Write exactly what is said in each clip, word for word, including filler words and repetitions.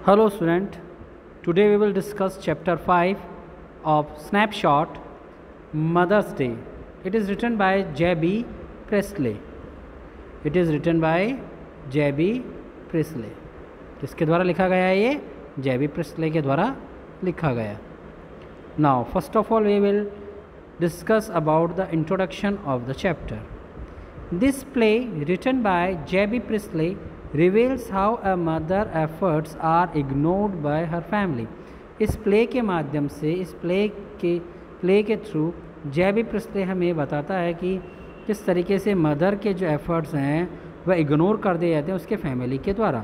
Hello student, today we will discuss chapter five of Snapshot, Mother's Day. It is written by J B Priestley. It is written by J B Priestley. किसके द्वारा लिखा गया है ये? J B Priestley के द्वारा लिखा गया. Now first of all we will discuss about the introduction of the chapter. This play written by J B Priestley reveals how a mother efforts are ignored by her family. इस play के माध्यम से इस play के play के through जे B Presley हमें बताता है कि किस तरीके से मदर के जो एफर्ट्स हैं वह इग्नोर कर दिए जाते हैं उसके फैमिली के द्वारा.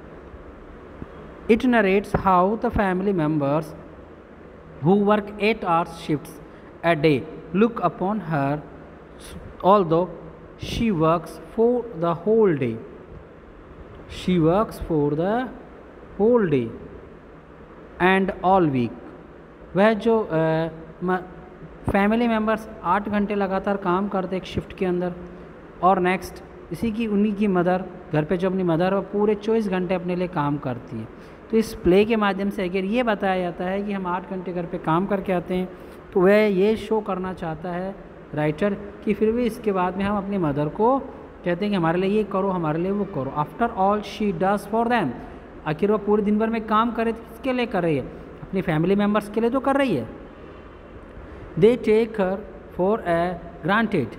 It narrates how the family members who work eight hours shifts a day look upon her although she works for the whole day. She works for the whole day and all week. वह जो family members आठ घंटे लगातार काम करते एक shift के अंदर और नेक्स्ट इसी की उन्हीं की मदर घर पे जो अपनी मदर है पूरे चौबीस घंटे अपने लिए काम करती है. तो इस प्ले के माध्यम से अगर ये बताया जाता है कि हम आठ घंटे घर पे काम करके आते हैं तो वह ये शो करना चाहता है राइटर कि फिर भी इसके बाद में हम अपनी मदर को कहते हैं कि हमारे लिए ये करो हमारे लिए वो करो. After all she does for them. आखिर वह पूरे दिन भर में काम करे तो किसके लिए कर रही है? अपनी फैमिली मेम्बर्स के लिए तो कर रही है. They take her for a granted.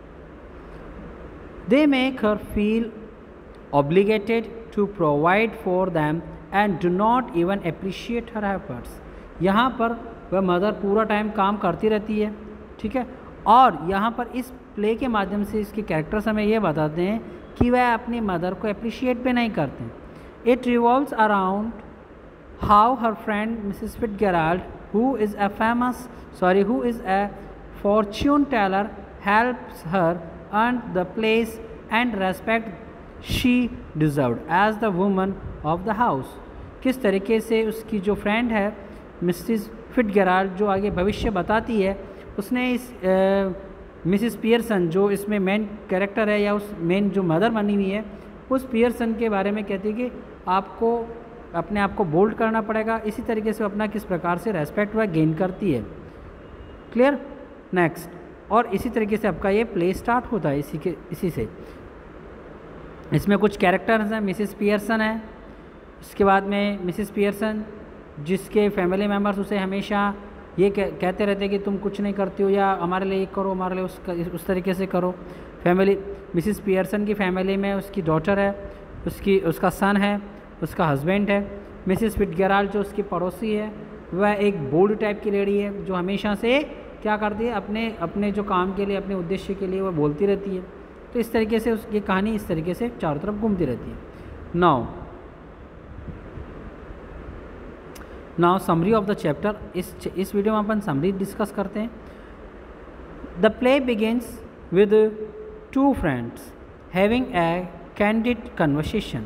They make her feel obligated to provide for them and do not even appreciate her efforts. यहाँ पर वह मदर पूरा टाइम काम करती रहती है, ठीक है, और यहाँ पर इस प्ले के माध्यम से इसके कैरेक्टर्स हमें ये बताते हैं कि वह अपनी मदर को अप्रिशिएट भी नहीं करते. It revolves around how her friend Mrs Fitzgerald who is a famous sorry who is a fortune teller helps her earn the place and respect she deserved as the woman of the house. किस तरीके से उसकी जो friend है Mrs Fitzgerald जो आगे भविष्य बताती है उसने इस मिसेस पियर्सन जो इसमें मेन कैरेक्टर है या उस मेन जो मदर बनी हुई है उस पियर्सन के बारे में कहती है कि आपको अपने आप को बोल्ड करना पड़ेगा. इसी तरीके से अपना किस प्रकार से रेस्पेक्ट वह गेन करती है. क्लियर. नेक्स्ट. और इसी तरीके से आपका ये प्ले स्टार्ट होता है इसी के इसी से. इसमें कुछ कैरेक्टर्स हैं. मिसेस पियर्सन है, इसके बाद में मिसेस पियर्सन जिसके फैमिली मेम्बर्स उसे हमेशा ये कहते रहते हैं कि तुम कुछ नहीं करती हो या हमारे लिए ये करो हमारे लिए उस उस तरीके से करो. फैमिली मिसेस पियर्सन की फैमिली में उसकी डॉटर है, उसकी उसका सन है, उसका हस्बैंड है. मिसेस फिट्जगेराल्ड जो उसकी पड़ोसी है वह एक बोल्ड टाइप की लेडी है जो हमेशा से क्या करती है अपने अपने जो काम के लिए अपने उद्देश्य के लिए वह बोलती रहती है. तो इस तरीके से उसकी कहानी इस तरीके से चारों तरफ घूमती रहती है. Now now summary of the chapter. इस इस वीडियो में अपन समरी डिस्कस करते हैं. The play begins with two friends having a candid conversation.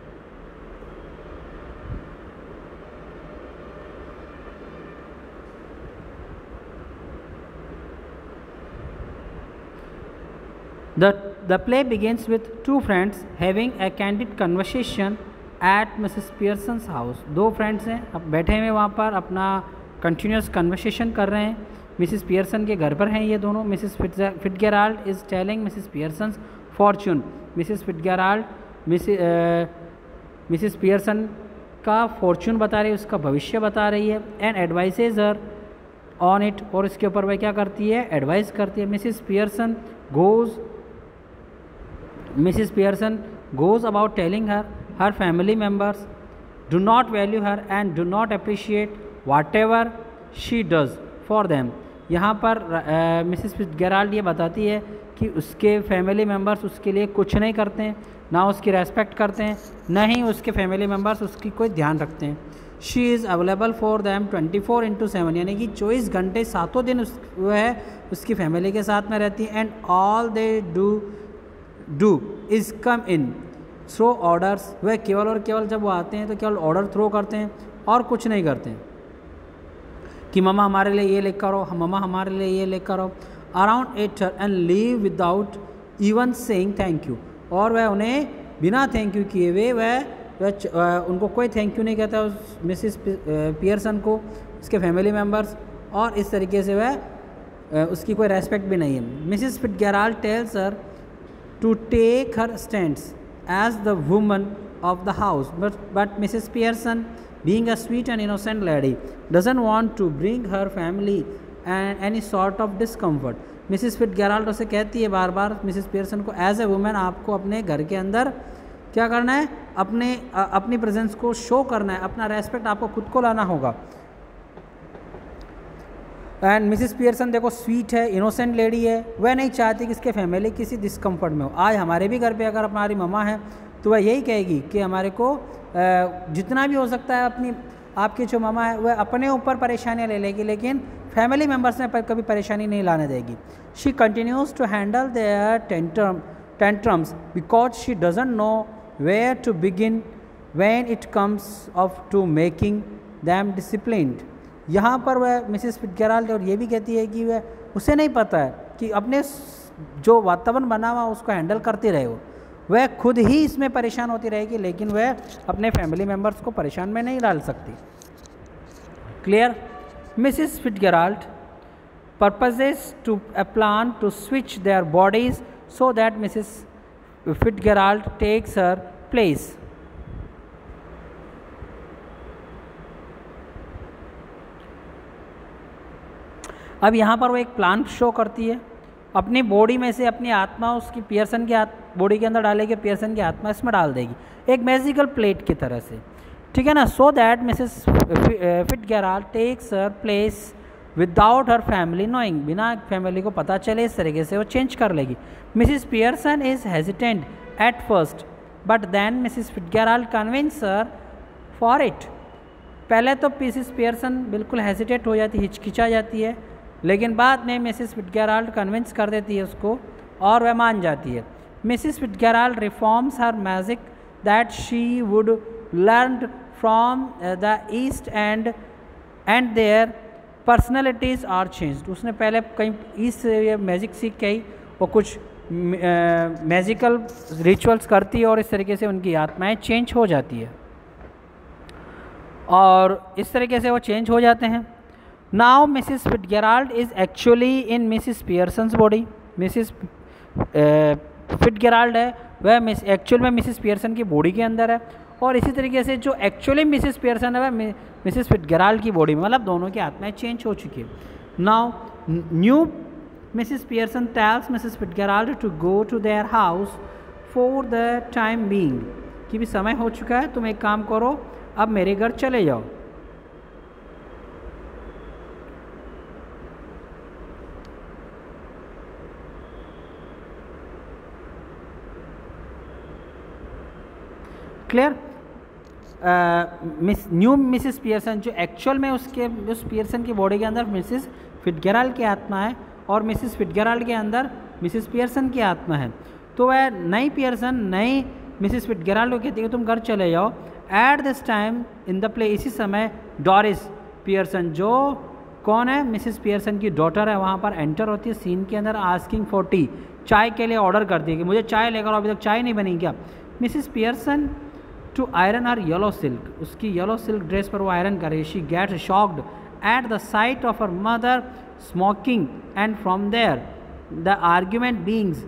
The the play begins with two friends having a candid conversation at Mrs Pearson's house. दो friends हैं अब बैठे हुए वहाँ पर अपना कंटिन्यूस कन्वर्सेशन कर रहे हैं. मिसेस पियर्सन के घर पर हैं ये दोनों. Mrs Fitzgerald is telling Mrs Pearson's fortune. Mrs Fitzgerald Mrs Pearson का फॉर्च्यून बता रही है, उसका भविष्य बता रही है. And advises her on it. और इसके ऊपर वह क्या करती है? एडवाइस करती है. Mrs Pearson goes Mrs Pearson goes about telling her her family members do not value her and do not appreciate whatever she does for them. यहाँ पर मिसेस फिट्जगेराल्ड ये बताती है कि उसके फैमिली मेम्बर्स उसके लिए कुछ नहीं करते हैं, ना उसकी रेस्पेक्ट करते हैं, ना ही उसके फैमिली मेम्बर्स उसकी कोई ध्यान रखते हैं. She is available for them twenty four into seven यानी कि चौबीस घंटे सातों दिन उस वो है उसकी फैमिली के साथ में रहती है. And all they do do is come in throw orders. वह केवल और केवल जब वो आते हैं तो केवल ऑर्डर थ्रो करते हैं और कुछ नहीं करते हैं कि मम्मा हमारे लिए ये लेकर आओ, मम्मा हमारे लिए ये लेकर आओ. Around ate and leave without even saying thank you. और वह उन्हें बिना थैंक यू किए हुए वह वह उनको कोई थैंक यू नहीं कहता उस मिसिस पियर्सन को, उसके फैमिली मेम्बर्स, और इस तरीके से वह उसकी कोई रेस्पेक्ट भी नहीं है। Mrs Fitzgerald tells her to take her stands as the woman of the house, but but Missus Pearson, being a sweet and innocent lady, doesn't want to bring her family and any sort of discomfort. Mrs Fitzgerald उसे कहती है बार बार Mrs Pearson को, as a woman आपको अपने घर के अंदर क्या करना है, अपने अपनी प्रेजेंस को शो करना है, अपना रेस्पेक्ट आपको खुद को लाना होगा। एंड मिसिस पियर्सन देखो स्वीट है, इनोसेंट लेडी है, वह नहीं चाहती कि इसके फैमिली किसी डिस्कम्फर्ट में हो। आज हमारे भी घर पे अगर हमारी मम्मा है तो वह यही कहेगी कि हमारे को जितना भी हो सकता है अपनी आपकी जो मामा है वह अपने ऊपर परेशानियां ले लेगी, लेकिन फैमिली मेम्बर्स में पर कभी परेशानी नहीं लाने देगी। She continues to handle their tantrum tantrums because she doesn't know where to begin when it comes of to making them disciplined. यहाँ पर वह मिसिस फिट्जगेराल्ड और ये भी कहती है कि वह उसे नहीं पता है कि अपने जो वातावरण बना हुआ उसको हैंडल करती रहे हो, वह खुद ही इसमें परेशान होती रहेगी, लेकिन वह अपने फैमिली मेम्बर्स को परेशान में नहीं डाल सकती। Clear? Mrs Fitzgerald purposes to a plan to switch their bodies so that Missus Fitzgerald takes her place. अब यहाँ पर वो एक प्लान शो करती है, अपनी बॉडी में से अपनी आत्मा उसकी पियर्सन की बॉडी के अंदर डालेगी, पियर्सन की आत्मा इसमें डाल देगी, एक मैजिकल प्लेट की तरह से, ठीक है ना। So that Mrs Fitzgerald takes her place without her family knowing, बिना फैमिली को पता चले इस तरीके से वो चेंज कर लेगी। Mrs Pearson is hesitant at first but then Mrs Fitzgerald convince her for it. पहले तो मिसिस पियर्सन बिल्कुल हेजिटेट हो जाती, हिचकिचा जाती है, लेकिन बाद में मिसिस फिट्जगेराल्ड कन्विंस कर देती है उसको और वह मान जाती है। Mrs Fitzgerald reforms her magic that she would learn from the East and and their personalities are changed. उसने पहले कहीं ईस्ट से ये मैजिक सीख के आई, वो कुछ मैजिकल रिचुअल्स करती है और इस तरीके से उनकी आत्माएं चेंज हो जाती है और इस तरीके से वो चेंज हो जाते हैं। Now Mrs Fitzgerald is actually in Mrs Pearson's body. Mrs Fitzgerald है वह मिस एक्चुअल में मिसिस पियर्सन की बॉडी के अंदर है और इसी तरीके से जो एक्चुअली मिसिस पियर्सन है वह मिसिस फिट्जगेराल्ड की बॉडी में, मतलब दोनों की आत्माएं चेंज हो चुकी है। Now new Mrs Pearson tells Mrs Fitzgerald to go to their house for the time being, कि भी समय हो चुका है, तुम एक काम करो, अब मेरे घर चले जाओ। Clear? Miss new Mrs Pearson जो एक्चुअल में उसके उस पियर्सन की बॉडी के अंदर मिसिस फिट्जगेराल्ड की आत्मा है और मिसिस फिट्जगेराल्ड के अंदर मिसिस पियर्सन की आत्मा है, तो वह नई पियर्सन नई मिसिस फिट्जगेराल्ड को कहती है तुम घर चले जाओ। At this time in the play, इसी समय डोरिस पियर्सन जो कौन है मिसिस पियर्सन की डॉटर है वहाँ पर एंटर होती है सीन के अंदर, आस्किंग फॉर टी, चाय के लिए ऑर्डर करती है कि मुझे चाय लेकर आओ, अभी तक चाय नहीं बनी क्या। Mrs Pearson to iron her yellow silk, उसकी येलो सिल्क ड्रेस पर वो आयरन करे। She get shocked at the sight of her mother smoking and from there the argument beings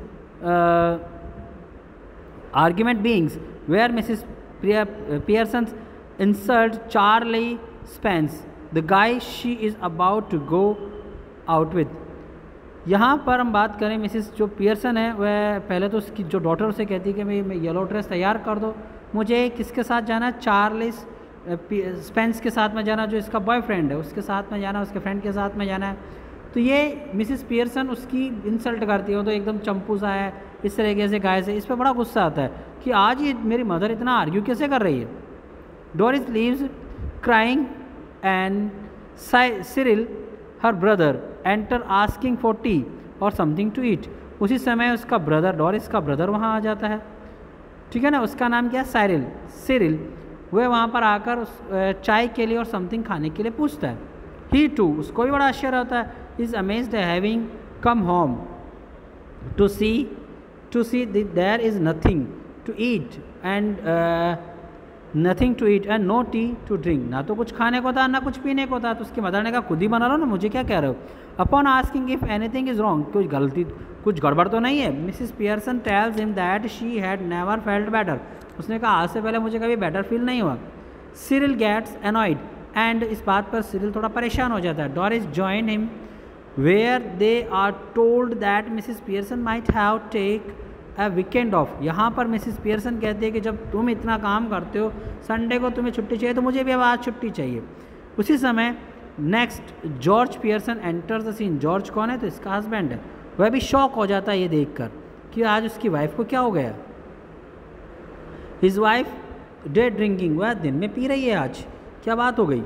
argument beings where Mrs Pearson insult Charlie Spence the guy she is about to go out with. यहाँ पर हम बात करें Mrs जो Pearson है वह पहले तो उसकी जो डॉटर उसे कहती है कि मैं येलो ड्रेस तैयार कर दो, मुझे किसके साथ जाना है, चार्लिस स्पेंस के साथ में जाना, जो इसका बॉयफ्रेंड है उसके साथ में जाना, उसके फ्रेंड के साथ में जाना है। तो ये मिसिस पियर्सन उसकी इंसल्ट करती है, तो एकदम चंपू सा है इस तरीके से गाय से, इस पर बड़ा गुस्सा आता है कि आज ये मेरी मदर इतना आर्ग्यू कैसे कर रही है। Doris leaves crying and Cyril her brother enter asking for tea और समथिंग टू ईट। उसी समय उसका ब्रदर डोरिस का ब्रदर वहाँ आ जाता है, ठीक है ना, उसका नाम क्या है, साइरिल सिरिल। वह वहाँ पर आकर उस चाय के लिए और समथिंग खाने के लिए पूछता है। ही टू, उसको भी बड़ा आश्चर्य होता है, is amazed having come home to see to see there is nothing to eat and nothing to eat and no tea to drink, ना तो कुछ खाने को था ना कुछ पीने को था। तो उसकी मदर ने कहा खुद ही बना लो ना, मुझे क्या कह रहे हो। Upon asking if anything is wrong, कुछ गलती कुछ गड़बड़ तो नहीं है। Mrs Pearson tells him that she had never felt better, उसने कहा आज से पहले मुझे कभी बेटर फील नहीं हुआ। सिरिल गेट्स एनॉयड एंड, इस बात पर सिरिल थोड़ा परेशान हो जाता है। Doris join him where they are told that Mrs Pearson might have take a weekend off. यहाँ पर मिसिस पियर्सन कहते हैं कि जब तुम इतना काम करते हो, संडे को तुम्हें छुट्टी चाहिए, तो मुझे भी अब आज छुट्टी चाहिए। उसी समय next George Pearson enters the scene. George कौन है, तो इसका हस्बैंड है। वह भी शॉक हो जाता है ये देखकर कि आज उसकी वाइफ को क्या हो गया। हिज वाइफ डे ड्रिंकिंग, वह दिन में पी रही है, आज क्या बात हो गई।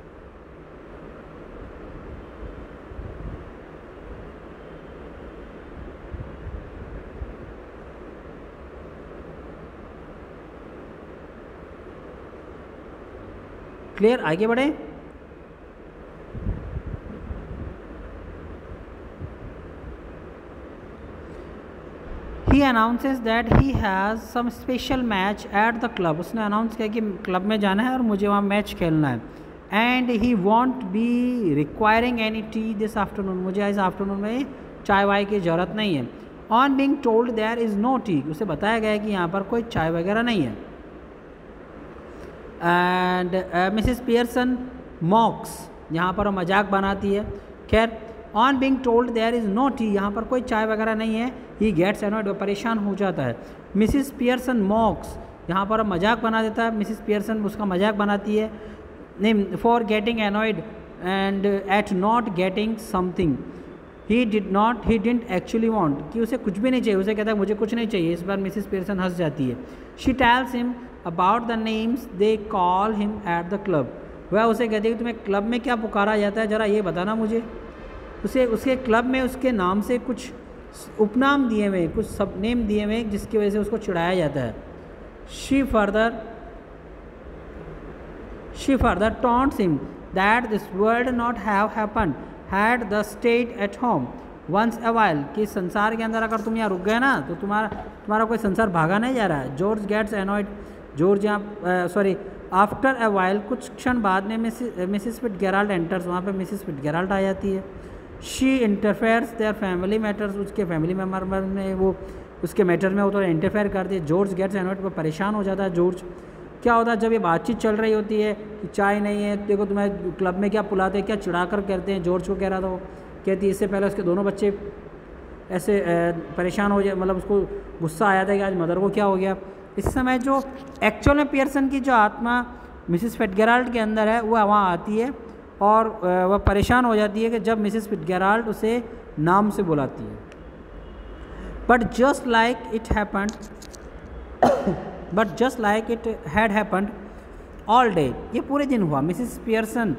क्लियर, आगे बढ़े। He announces that he has some special match at the club, उसने अनाउंस किया कि क्लब में जाना है और मुझे वहाँ मैच खेलना है। And he won't be requiring any tea this afternoon, मुझे इस आफ्टरनून में चाय वाय की ज़रूरत नहीं है। On being told there is no tea, उसे बताया गया है कि यहाँ पर कोई चाय वगैरह नहीं है। एंड मिसिस पियर्सन मॉक्स, यहाँ पर वो मजाक बनाती है। खैर, on being told there is no tea, यहाँ पर कोई चाय वगैरह नहीं है। ही गेट्स एनॉयड, वो परेशान हो जाता है। मिसिस पियर्सन मॉक्स, यहाँ पर वो मजाक बना देता है। मिसिस पियर्सन उसका मजाक बनाती है। नहीं, for getting annoyed and at not getting something he did not he didn't actually want, कि उसे कुछ भी नहीं चाहिए, उसे कहता है मुझे कुछ नहीं चाहिए। इस बार मिसिस पियर्सन हंस जाती है। She tells him about the names they call him at the club, वह उसे कहती है कि तुम्हें क्लब में क्या पुकारा जाता है, ज़रा ये बताना मुझे। उसे उसके क्लब में उसके नाम से कुछ उपनाम दिए हुए, कुछ सब नेम दिए हुए, जिसकी वजह से उसको चिढ़ाया जाता है। She further she further taunts him that this world not have happened had the state at home once a while, कि संसार के अंदर अगर तुम यहाँ रुक गए ना तो तुम्हारा तुम्हारा कोई संसार भागा नहीं जा रहा है। जॉर्ज गेट्स एनॉयड, जॉर्ज यहाँ सॉरी आफ्टर अ वाइल, कुछ क्षण बाद में मिसिस मिसिस फिट्जगेराल्ड एंटर्स, वहाँ पे मिसिस फिट्जगेराल्ड आ जाती है। She interferes their family matters, उसके फैमिली मेम्बर में वो उसके मैटर में वो तो इंटरफेयर कर दिए। जॉर्ज गेट्स एनॉयड पर परेशान हो जाता है। जॉर्ज क्या होता है जब ये बातचीत चल रही होती है कि चाय नहीं है, देखो तुम्हें क्लब में क्या पुलाते हैं, क्या चिढ़ा कर करते हैं। जॉर्ज को कह रहा था, वो कहती है इससे पहले उसके दोनों बच्चे ऐसे परेशान हो जाए, मतलब उसको गुस्सा आया था कि आज मदर को क्या हो गया। इस समय जो एक्चुअल में पियर्सन की जो आत्मा मिसिस फिट्जगेराल्ड के अंदर है वह वहाँ आती है और वह परेशान हो जाती है कि जब मिसिस फिट्जगेराल्ड उसे नाम से बुलाती है। But just like it happened but just like it had happened all day, ये पूरे दिन हुआ। Mrs Pearson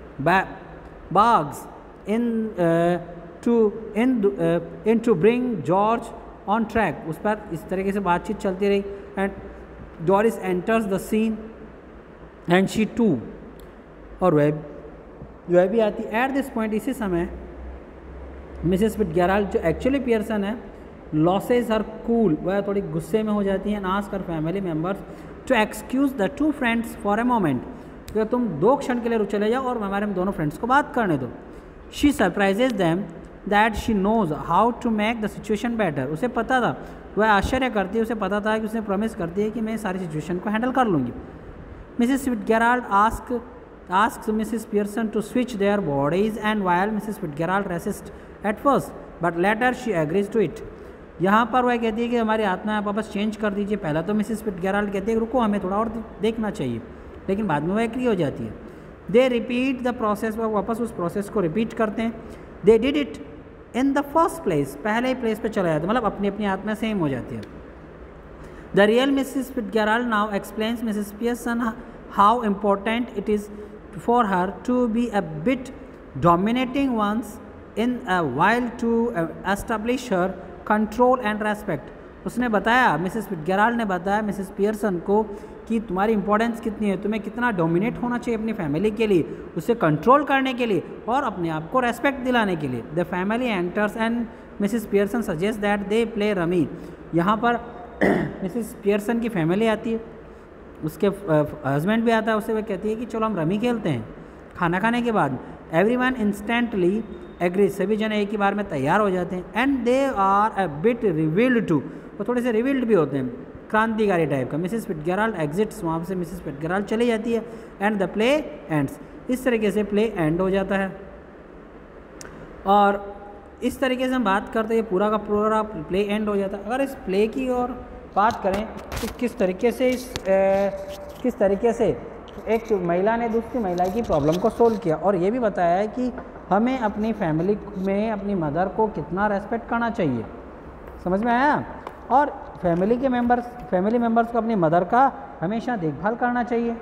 begs in to in in to bring George on track, उस पर इस तरीके से बातचीत चलती रही। And Doris enters the scene and she to, और वह वह भी आती। एट दिस पॉइंट, इसी समय मिसिस फिट्जगेराल्ड जो एक्चुअली पियर्सन है लॉसेज हर कूल, वह थोड़ी गुस्से में हो जाती हैं। Ask her family members to excuse the two friends for a moment, तो तुम दो क्षण के लिए रुक चले जाओ और हमारे दोनों फ्रेंड्स को बात करने दो। She surprises them that she knows how to make the situation better, उसे पता था, वह आश्चर्य करती है, उसे पता था कि उसने प्रॉमिस करती है कि मैं सारी सिचुएशन को हैंडल कर लूँगी। Mrs Fitzgerald ask asks Missus Pearson to switch their bodies and while Missus Fitzgerald resists at first but later she agrees to it, यहाँ पर वह कहती है कि हमारी आत्मा आप वापस चेंज कर दीजिए। पहला तो मिसिस फिट्जगेराल्ड कहती है रुको हमें थोड़ा और देखना चाहिए, लेकिन बाद में वह एग्री हो जाती है। दे रिपीट द प्रोसेस, वह वापस उस प्रोसेस को रिपीट करते हैं। They did it in the first place, पहले ही प्लेस पे चला जाता है, मतलब अपनी अपनी आत्मा सेम हो जाती है। The real Mrs Fitzgerald now explains Mrs Pearson how important it is for her to be a bit dominating once in a while to establish her control and respect, उसने बताया, मिसिस फिट्जगेराल्ड ने बताया Mrs Pearson को कि तुम्हारी importance कितनी है, तुम्हें कितना डोमिनेट होना चाहिए अपनी फैमिली के लिए, उसे कंट्रोल करने के लिए और अपने आप को रेस्पेक्ट दिलाने के लिए। The family enters and Mrs Pearson suggest that they play rummy, यहाँ पर मिसिस पियर्सन की फैमिली आती है उसके हस्बैंड भी आता है, उससे वह कहती है कि चलो हम रमी खेलते हैं खाना खाने के बाद। एवरी वन इंस्टेंटली एग्री, सभी जन एक ही बार में तैयार हो जाते हैं। And they are a bit revealed to, वो थोड़े से रिवील्ड भी होते हैं, क्रांतिकारी टाइप का। मिसेस फिट्जगेराल्ड एग्जिट्स, वहाँ से मिसेस फिट्जगेराल्ड चली जाती है। एंड द प्ले एंड्स, इस तरीके से प्ले एंड हो जाता है। और इस तरीके से हम बात करते हैं पूरा का पूरा प्ले एंड हो जाता है। अगर इस प्ले की और बात करें तो किस तरीके से इस ए, किस तरीके से एक महिला ने दूसरी महिला की प्रॉब्लम को सोल्व किया, और ये भी बताया है कि हमें अपनी फैमिली में अपनी मदर को कितना रेस्पेक्ट करना चाहिए। समझ में आया? और फैमिली के मेंबर्स फैमिली मेंबर्स को अपनी मदर का हमेशा देखभाल करना चाहिए।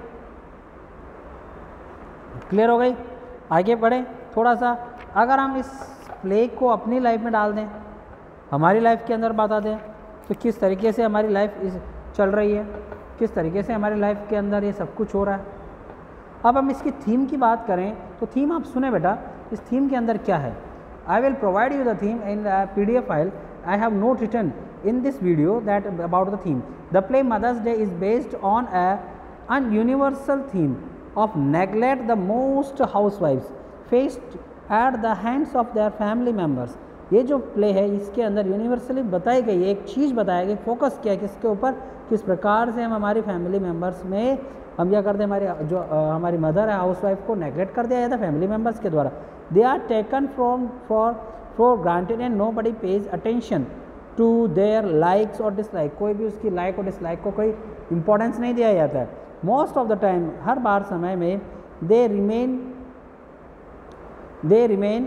क्लियर हो गई? आगे बढ़े थोड़ा सा। अगर हम इस प्ले को अपनी लाइफ में डाल दें, हमारी लाइफ के अंदर बता दें, तो किस तरीके से हमारी लाइफ इस चल रही है, किस तरीके से हमारी लाइफ के अंदर ये सब कुछ हो रहा है। अब हम इसकी थीम की बात करें तो थीम आप सुने बेटा, इस थीम के अंदर क्या है। I will provide you the theme in the P D F file. I have not written in this video that about the theme. The play Mother's Day is based on a, a universal theme of neglect the most housewives faced at the hands of their family members. ये जो play है इसके अंदर universally बताई गई एक चीज़ बताया गई, फोकस किया किसके ऊपर, किस प्रकार से हम हमारी फैमिली मेम्बर्स में हम क्या करते हैं, हमारी जो आ, हमारी मदर है हाउस वाइफ को नेगलेक्ट कर दिया जाता है फैमिली मेम्बर्स के द्वारा। They are taken from for for granted and nobody pays attention to their likes और डिसलाइक, कोई भी उसकी लाइक और डिसलाइक को कोई इंपॉर्टेंस नहीं दिया जाता है। मोस्ट ऑफ द टाइम, हर बार समय में, they remain they remain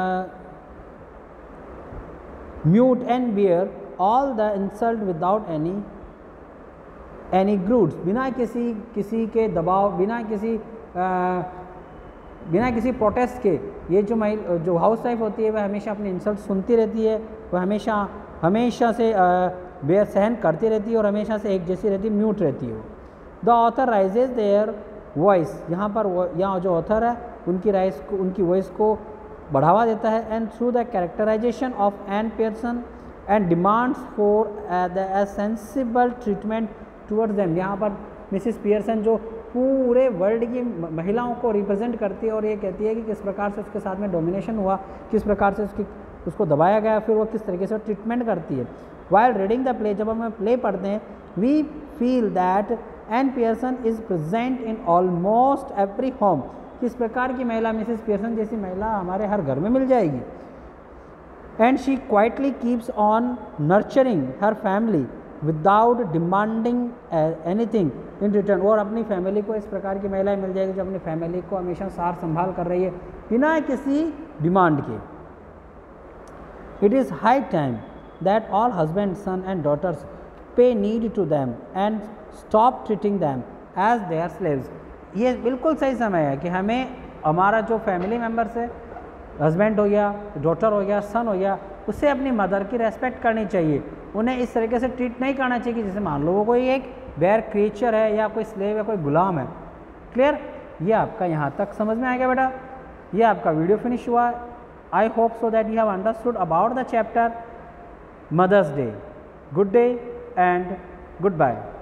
mute and bear all the insult without any any grudges, बिना किसी किसी के दबाव, बिना किसी आ, बिना किसी प्रोटेस्ट के। ये जो महिला जो हाउस वाइफ होती है वह हमेशा अपनी इंसल्ट सुनती रहती है, वह हमेशा हमेशा से बेसहन करती रहती है और हमेशा से एक जैसी रहती है, म्यूट रहती है। The author raises their voice, यहाँ पर यहाँ जो ऑथर है उनकी राइस को उनकी वॉइस को बढ़ावा देता है। And through the characterisation of Ann Pearson and demands for the sensible treatment towards them, यहाँ पर मिसिस पियर्सन जो पूरे वर्ल्ड की महिलाओं को रिप्रेजेंट करती है और ये कहती है कि किस प्रकार से उसके साथ में डोमिनेशन हुआ, किस प्रकार से उसकी उसको दबाया गया, फिर वो किस तरीके से ट्रीटमेंट करती है। वाइल रीडिंग द प्ले, जब हम प्ले पढ़ते हैं, we feel that Ann Pearson is present in almost every home, किस प्रकार की महिला, मिसेस पियर्सन जैसी महिला हमारे हर घर में मिल जाएगी। And she quietly keeps on nurturing her family without demanding anything in return, और अपनी फैमिली को इस प्रकार की महिलाएं मिल जाएगी जो अपनी फैमिली को हमेशा सार संभाल कर रही है बिना किसी डिमांड के। It is high time that all husbands, sons and daughters pay need to them and stop treating them as their slaves. ये बिल्कुल सही समय है कि हमें हमारा जो फैमिली मेम्बर्स है, हस्बैंड हो गया, डॉटर हो गया, सन हो गया, उससे अपनी मदर की रेस्पेक्ट करनी चाहिए। उन्हें इस तरीके से ट्रीट नहीं करना चाहिए कि जैसे मान लो वो कोई एक बेयर क्रिएचर है या कोई स्लेव या कोई गुलाम है। क्लियर? ये आपका यहाँ तक समझ में आएगा बेटा। ये आपका वीडियो फिनिश हुआ। I hope so that you have understood about the chapter Mother's Day. Good day and goodbye.